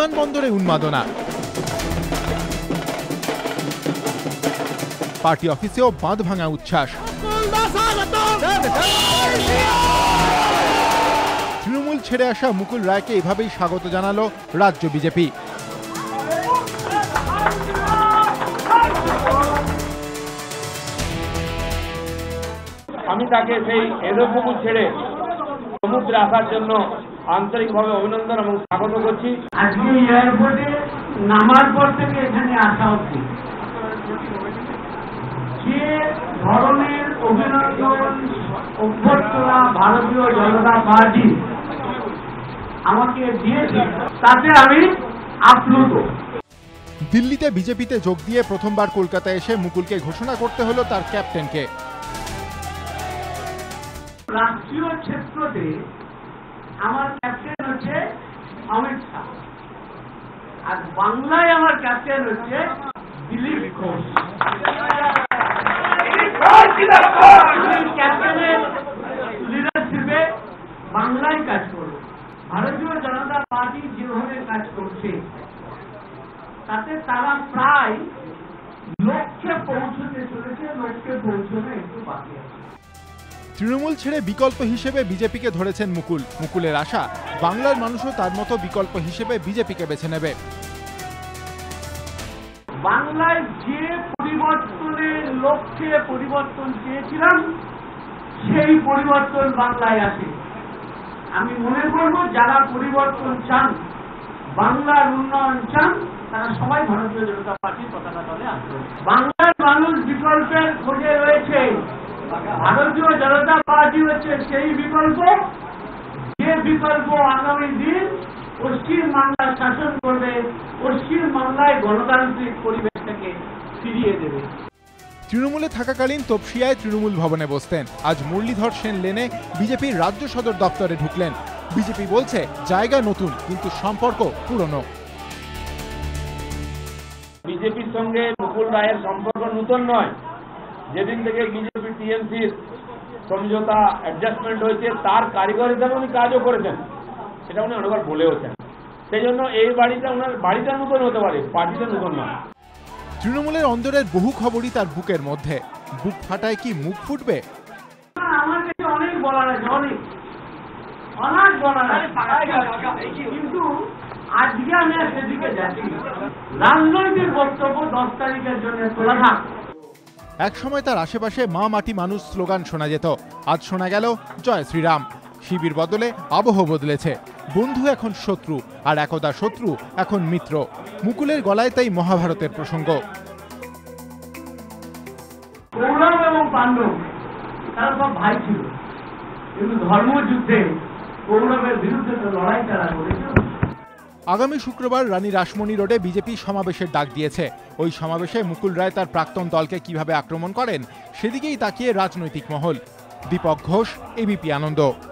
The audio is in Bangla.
বিমানবন্দরে উন্মাদনা, পার্টি অফিসেও বাঁধ ভাঙা উচ্ছ্বাস। তৃণমূল ছেড়ে আসা মুকুল রায়কে এভাবেই স্বাগত জানালো রাজ্য বিজেপি। আমি তাকে সেই এলোপুকুর ছেড়ে সমুদ্রে আসার জন্য আন্তরিকভাবে অভিনন্দন এবং স্বাগত করছি। আজকে এয়ারপোর্টে নামার পর থেকে এখানে আসা হচ্ছে, যে ধরনের অভিনন্দন অভ্যর্থনা ভারতীয় জনতা পার্টি আমাকে দিয়েছে তাতে আমি আপ্লুত। দিল্লিতে বিজেপিতে যোগ দিয়ে প্রথমবার কলকাতায় এসে মুকুলকে ঘোষণা করতে হলো তার ক্যাপ্টেনকে। রাষ্ট্রীয় ক্ষেত্রতে আমার ক্যাপ্টেন হচ্ছে অমিত শাহ, আর বাংলায় আমার ক্যাপ্টেন হচ্ছে দিলীপ ঘোষ। ক্যাপ্টেনের লিডারশিপে বাংলায় কাজ করব। ভারতীয় জনতা পার্টি যেভাবে কাজ করছে তাতে তারা প্রায় লক্ষ্যে পৌঁছতে চলেছে, লক্ষ্যে পৌঁছতে একটু বাকি আছে। তৃণমূল ছেড়ে বিকল্প হিসেবে বিজেপিকে ধরেছেন মুকুল। মুকুলের আশা বাংলার মানুষও তার মতো বিকল্প হিসেবে বিজেপিকে বেছে নেবে। বাংলায় যে পরিবর্তনের লক্ষ্যে পরিবর্তন চেয়েছিলাম সেই পরিবর্তন বাংলায় আসে। আমি মনে করব যারা পরিবর্তন চান, বাংলার উন্নয়ন চান, তারা সবাই ভারতীয় জনতা পার্টির পতাকা দলে আসবে। বাংলার মানুষ বিকল্পের খোঁজে রয়েছে। ভারতীয় জনতা পার্টি হচ্ছে সেই বিকল্প, যে বিকল্প আগামী দিন পশ্চিম বাংলার শাসন করবে, পশ্চিম বাংলায় গণতান্ত্রিক পরিবেশটাকে ফিরিয়ে দেবে। তৃণমূলে থাকাকালীন তপসিয়ায় তৃণমূল ভবনে বসতেন। আজ মুরলীধর সেন লেনে বিজেপির রাজ্য সদর দপ্তরে ঢুকলেন। বিজেপি বলছে জায়গা নতুন, কিন্তু সম্পর্ক পুরনো। বিজেপির সঙ্গে মুকুল রায়ের সম্পর্ক নতুন নয়। যেদিন থেকে বিজেপি টিএমসির সমঝোতা অ্যাডজাস্টমেন্ট হয়েছে তার কারিগর হিসাবে উনি কাজও করেছেন, সেটা উনি অনেকবার বলেওছেন। সেই জন্য এই বাড়িটা ওনার বাড়িটা নতুন হতে পারে, পার্টিটা নতুন নয়। তৃণমূলের অন্দরের বহু খবরই তার বুকের মধ্যে। বুক ফাটায় কি মুখ ফুটবে? আমার কাছে অনেক বলার আছে, অনেক বলার আছে, কিন্তু আজকে আমি আর সেদিকে যাচ্ছি। রাজনৈতিক বক্তব্য 10 তারিখের জন্য তোলা থাক। এক সময় তার আশেপাশে মা মাটি মানুষ স্লোগান শোনা যেত। আজ শোনা গেল জয় শ্রীরাম। শিবির বদলে আবহ বদলেছে। বন্ধু এখন শত্রু, আর একদা শত্রু এখন মিত্র। মুকুলের গলায় তাই মহাভারতের প্রসঙ্গ। কৌরব এবং পাণ্ডব তারা সব ভাই ছিল, কিন্তু ধর্মযুদ্ধে কৌরবের বিরুদ্ধে তো লড়াই তারা করেছিল। আগামী শুক্রবার রানী রাসমণি রোডে বিজেপি সমাবেশের ডাক দিয়েছে। ওই সমাবেশে মুকুল রায় তার প্রাক্তন দলকে কিভাবে আক্রমণ করেন সেদিকেই তাকিয়ে রাজনৈতিক মহল। দীপক ঘোষ, এবিপি আনন্দ।